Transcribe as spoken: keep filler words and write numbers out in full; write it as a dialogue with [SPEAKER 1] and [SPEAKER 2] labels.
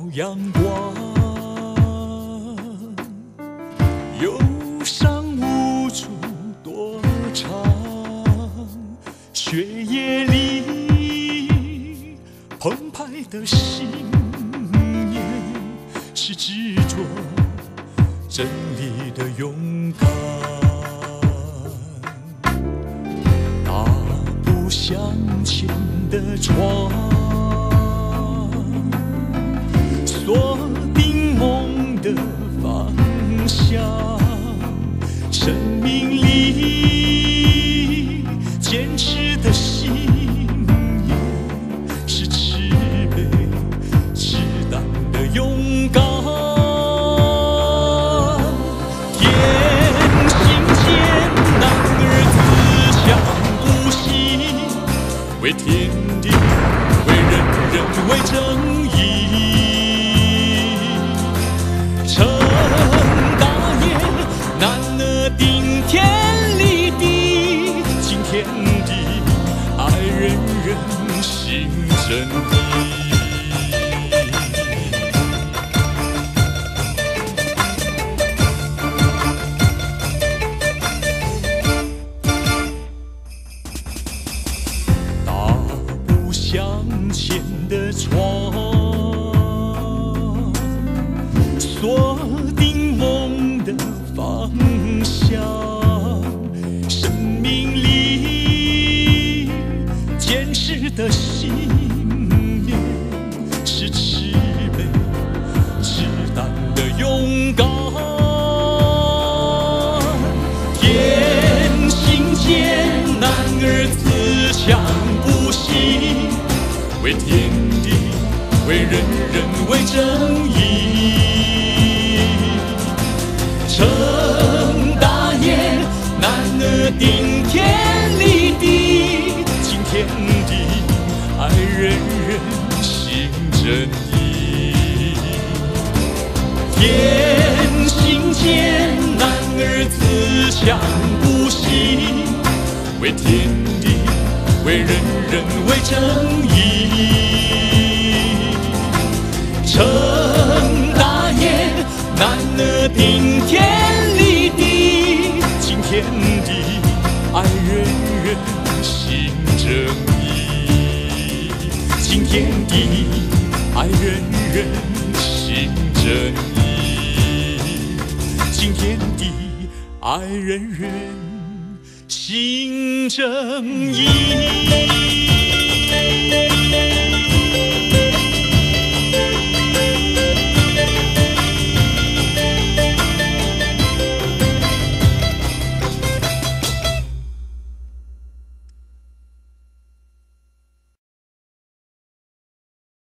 [SPEAKER 1] 阳光，忧伤无处躲藏，血液里澎湃的信念，是执着真理的勇敢。大步向前的闯，锁定梦的方向，生命里坚持的信念，是慈悲适当的勇敢。天行健，男儿自强不息，为天地，为人人，为正义。成大业，男儿顶天立地，敬天地，爱人人，行正义。大步向前的闯，锁定梦的方向，生命里坚持的信念，是慈悲适当的勇敢。天行健，男儿自强不息，为天地，为人人，为正义。成大业，男儿顶天立地，敬天地，爱人人，行正义。天行健，男儿自强不息，为天地，为人人，为正义。成大业，男儿顶天立地，敬天地，爱人人，行正义。敬天地，爱人人，行正义。敬天地，爱人人，行正义。